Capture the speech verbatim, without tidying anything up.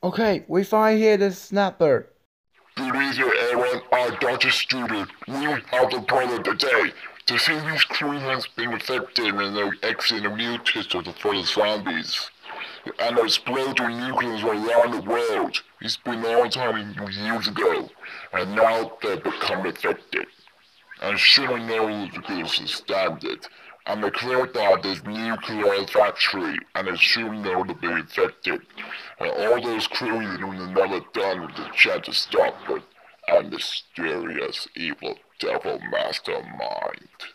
Okay, we find here the snapper. Good evening, everyone. I'm Doctor Stuart. We have the problem today. The city's crew has been affected and they're exiting a mutation for the zombies. And there's exploding nuclears around the world. It's been a long time years ago, and now they've become affected. And sure know this is standard. And they clear out this nuclear factory, and it's sure know to be infected. And all those crews are never done with the chance to stop it. And mysterious evil devil mastermind.